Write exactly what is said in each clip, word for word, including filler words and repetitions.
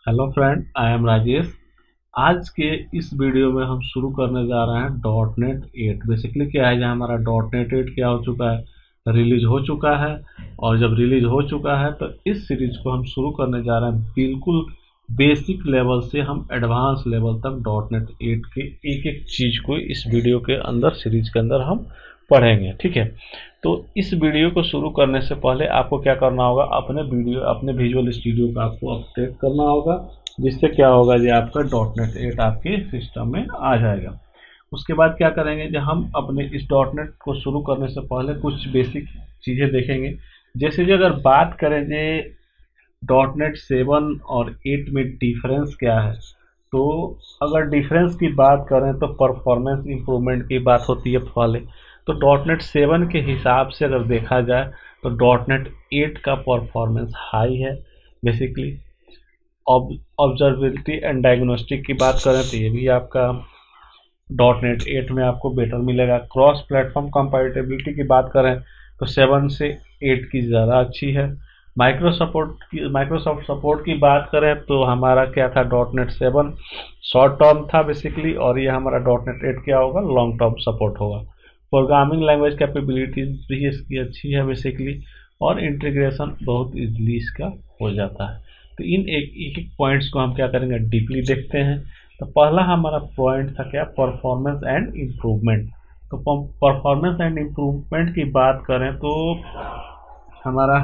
Hello friend, I am Rajesh. आज के इस वीडियो में हम शुरू करने जा रहे हैं डॉट नेट एट। बेसिकली क्या है, जहाँ हमारा डॉट नेट एट क्या हो चुका है, रिलीज हो चुका है। और जब रिलीज हो चुका है तो इस सीरीज को हम शुरू करने जा रहे हैं बिल्कुल बेसिक लेवल से हम एडवांस लेवल तक डॉट नेट एट के एक एक चीज़ को इस वीडियो के अंदर, सीरीज के अंदर हम पढ़ेंगे। ठीक है, तो इस वीडियो को शुरू करने से पहले आपको क्या करना होगा, अपने वीडियो अपने विजुअल स्टूडियो का आपको अपडेट करना होगा, जिससे क्या होगा जी, आपका डॉट नेट एट आपके सिस्टम में आ जाएगा। उसके बाद क्या करेंगे, जब हम अपने इस डॉट नेट को शुरू करने से पहले कुछ बेसिक चीज़ें देखेंगे। जैसे कि अगर बात करें जे डॉट नेट सेवन और एट में डिफरेंस क्या है, तो अगर डिफरेंस की बात करें तो परफॉर्मेंस इंप्रूवमेंट की बात होती है पहले। तो डॉट नेट सेवन के हिसाब से अगर देखा जाए तो डॉट नेट एट का परफॉर्मेंस हाई है। बेसिकली ऑब्जर्वेबिलिटी एंड डायग्नोस्टिक की बात करें तो ये भी आपका डॉट नेट एट में आपको बेटर मिलेगा। क्रॉस प्लेटफॉर्म कंपैटिबिलिटी की बात करें तो सेवन से एट की ज़्यादा अच्छी है। माइक्रो सपोर्ट की माइक्रोसॉफ्ट सपोर्ट की बात करें तो हमारा क्या था, dot net seven short term था बेसिकली, और ये हमारा डॉट नेट एट क्या होगा, लॉन्ग टर्म सपोर्ट होगा। प्रोग्रामिंग लैंग्वेज कैपेबिलिटीज भी इसकी अच्छी है बेसिकली, और इंटीग्रेशन बहुत इजीली इसका हो जाता है। तो इन एक एक एक पॉइंट्स को हम क्या करेंगे, डीपली देखते हैं। तो पहला हमारा पॉइंट था क्या, परफॉर्मेंस एंड इम्प्रूवमेंट। तो परफॉर्मेंस एंड इम्प्रूवमेंट की बात करें तो हमारा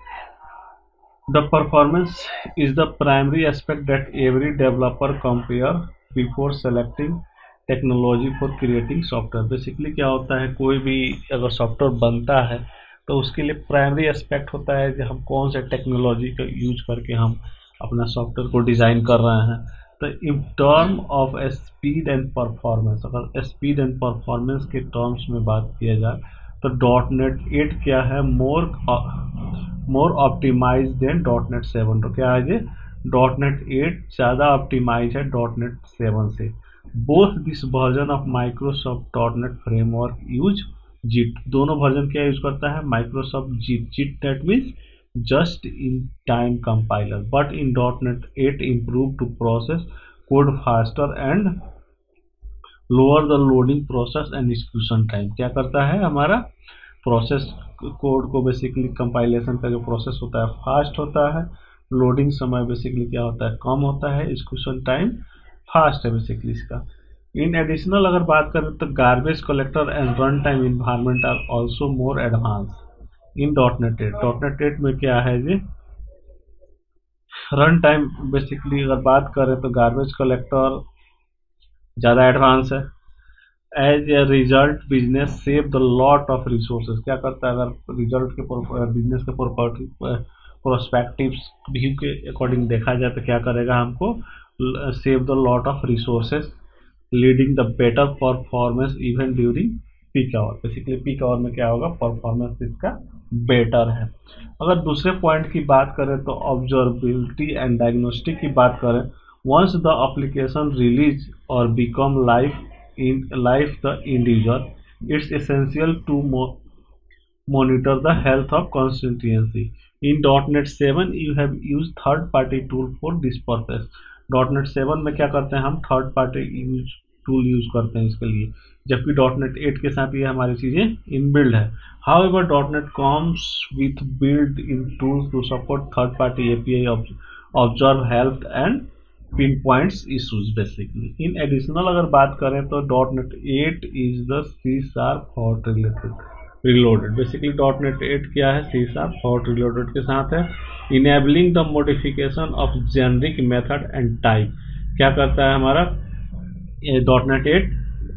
the performance is the primary aspect that every developer compare before selecting technology for creating software. Basically क्या होता है, कोई भी अगर सॉफ्टवेयर बनता है तो उसके लिए प्राइमरी एस्पेक्ट होता है कि हम कौन से टेक्नोलॉजी का यूज करके हम अपना सॉफ्टवेयर को डिज़ाइन कर रहे हैं। तो in term of speed and performance, अगर स्पीड एंड परफॉर्मेंस के टर्म्स में बात किया जाए तो डॉट नेट एट क्या है, more more optimize then dot net seven. तो क्या है ये, डॉट नेट एट ज़्यादा ऑप्टिमाइज है डॉट नेट सेवन से। Both this version of Microsoft dot net framework use JIT. दोनों वर्जन क्या यूज करता है, Microsoft JIT. JIT that means just in time compiler, but in dot net eight improve to process code faster and lower the loading process and execution time. क्या करता है, हमारा process code को basically compilation का जो process होता है fast होता है, लोडिंग समय बेसिकली क्या होता है, कम होता है, एग्जीक्यूशन टाइम फास्ट है बेसिकली इसका। इन एडिशनल अगर बात करें तो garbage collector and run time environment are also more advance in dot net eight. Dot net eight में क्या है जी, रन टाइम बेसिकली अगर बात करें तो गार्बेज कलेक्टर ज़्यादा एडवांस है। As a result business save the lot of resources. क्या करता है, अगर रिजल्ट के बिजनेस के प्रॉपर्टी प्रोस्पेक्टिव्स व्यू के अकॉर्डिंग देखा जाए तो क्या करेगा, हमको save the lot of resources leading the better performance even during peak hour. Basically peak hour में क्या होगा, परफॉर्मेंस इसका बेटर है। अगर दूसरे पॉइंट की बात करें तो ऑब्जर्वेबिलिटी एंड डायग्नोस्टिक की बात करें, वंस द एप्लीकेशन रिलीज और become live in life the individual, it's essential to mo monitor the health of constituency. In dot net seven you have used third party tool for this purpose. dot net seven में क्या करते हैं, हम third party use tool use करते हैं इसके लिए, जबकि डॉट नेट एट के साथ ये हमारी चीज़ें इनबिल्ड है। However, dot net comes with built-in tools to support third party A P I, observe health and pin points issues basically. In additional अगर बात करें तो dot net eight is the C sharp hot related reloaded. Basically dot net eight क्या है, C sharp hot reloaded के साथ है। Enabling the modification of generic method and type. क्या करता है हमारा dot net eight,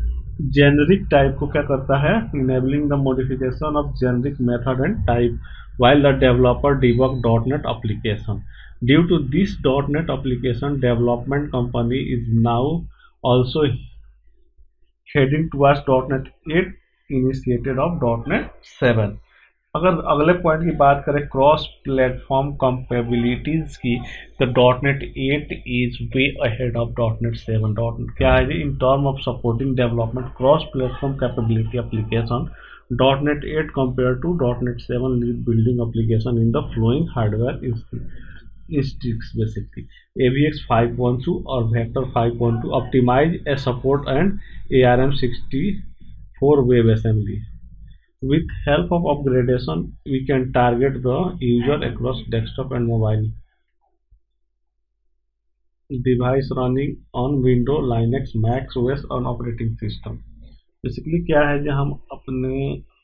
generic type को क्या करता है, enabling the modification of generic method and type while the developer debug dot net application. Due to this dot net application development company is now also heading towards dot net eight initiated of dot net seven. अगर अगले point की बात करें cross platform compatibilities की, तो dot net eight is way ahead of dot net seven. Dot net क्या है, in term of supporting development cross platform capability application, dot net eight compared to dot net seven lead building application in the following hardware is tricks basically. A V X five point two or Vector five point two optimize a support and A R M sixty-four WebAssembly. With help of upgradation, we can target the user across desktop and mobile device running on Windows, Linux, Mac O S और operating system. Basically क्या है जो हम अपने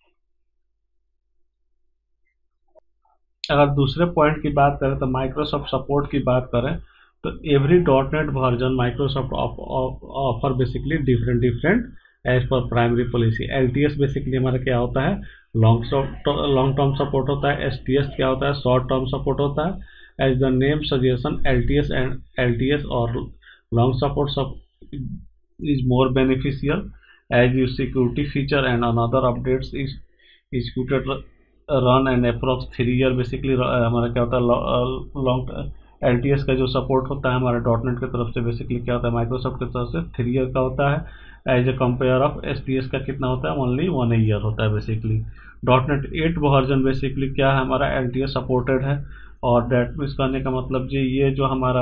अगर दूसरे point की बात करें तो माइक्रोसॉफ्ट सपोर्ट की बात करें तो every dot net version Microsoft offer basically different different as per primary policy. L T S basically हमारा क्या होता है, लॉन्ग लॉन्ग टर्म सपोर्ट होता है. एस टी एस क्या होता है, शॉर्ट टर्म सपोर्ट होता है. As the name suggestion L T S and L T S और long support is more beneficial as you security feature and another updates is executed run and approx three year. Basically हमारा क्या होता है, long L T S का जो support होता है हमारे डॉट नेट की तरफ से बेसिकली क्या होता है, माइक्रोसॉफ्ट की तरफ से थ्री ईयर का होता है. As a compare of S T S का कितना होता है, ओनली वन ईयर होता है. Basically dot net eight version basically क्या है, हमारा एल टी एस सपोर्टेड है. और डेट मिस करने का मतलब जी ये जो हमारा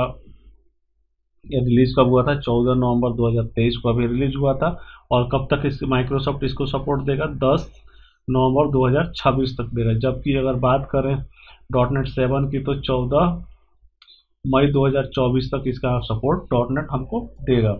ये रिलीज कब हुआ था, चौदह नवंबर दो हज़ार तेईस को अभी रिलीज हुआ था. और कब तक इस माइक्रोसॉफ्ट इसको सपोर्ट देगा, दस नवंबर दो हज़ार छब्बीस तक देगा. जबकि अगर बात करें डॉट नेट सेवन की तो चौदह मई दो हज़ार चौबीस तक इसका सपोर्ट डॉट नेट हमको देगा.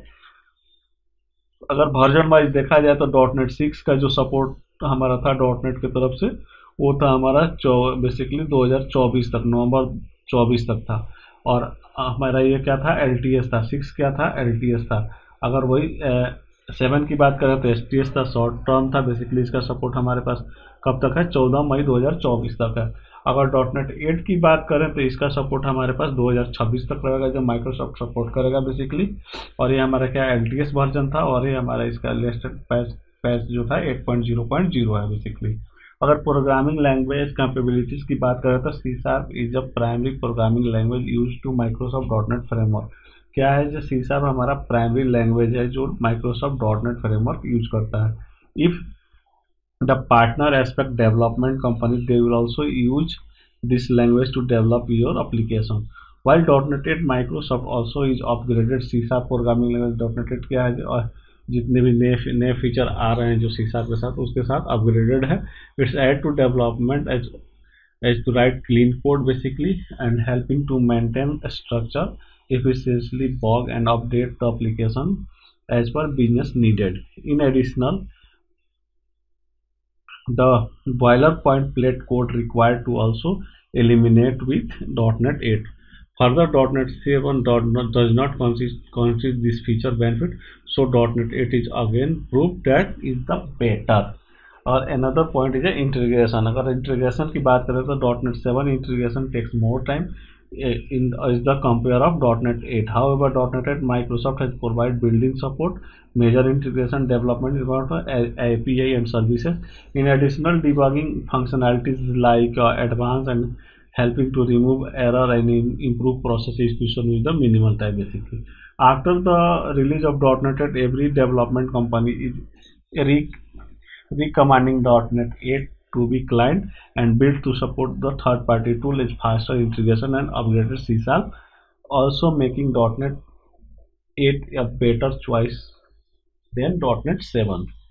अगर वर्जन वाइज देखा जाए तो डॉट नेट सिक्स का जो सपोर्ट हमारा था डॉट नेट की तरफ से वो था हमारा बेसिकली दो हज़ार चौबीस तक, नवंबर चौबीस तक था. और हमारा ये क्या था, एल टी एस था. सिक्स क्या था, एल टी एस था. अगर वही सेवन की बात करें तो एस टी एस था, शॉर्ट टर्म था. बेसिकली इसका सपोर्ट हमारे पास कब तक है, चौदह मई दो हज़ार चौबीस तक है. अगर डॉट नेट एट की बात करें तो इसका सपोर्ट हमारे पास दो हज़ार छब्बीस तक रहेगा जब माइक्रोसॉफ्ट सपोर्ट करेगा बेसिकली. और ये हमारा क्या एल टी एस वर्जन था और ये हमारा इसका लेटेस्ट पैच पैच जो था eight point zero point zero है बेसिकली. अगर प्रोग्रामिंग लैंग्वेज कैपेबिलिटीज की बात करें तो C sharp is a primary programming language use to Microsoft dot net framework. क्या है जो सी शार्प हमारा प्राइमरी लैंग्वेज है जो Microsoft dot net framework use करता है. If the partner aspect development company they will also use this language to develop your application. While dot net eight Microsoft also is upgraded C sharp programming language. Dot net eight क्या है और जितने भी नए नए feature आ रहे हैं जो सी शार्प के साथ उसके साथ अपग्रेडेड है. It's add to development as as to write clean code basically and helping to maintain structure efficiently bug and update the application as per business needed. In addition, the boilerplate code required to also eliminate with dot net eight. Further, dot net seven dot not, does not consist, consist this feature benefit, so dot net eight is again proved that is the better. और another point is integration. अगर integration की बात करें तो dot net seven integration takes more time in is the compare of dot net eight. However, dot net eight Microsoft has provided built-in support, major integration development environment, A P I and services. In additional debugging functionalities like uh, advanced and helping to remove error and in, improve process execution with the minimal time basically. After the release of dot net eight, every development company is re recommending dot net eight to be client and built to support the third-party tool is faster integration and upgraded C sharp, also making dot net eight a better choice than dot net seven.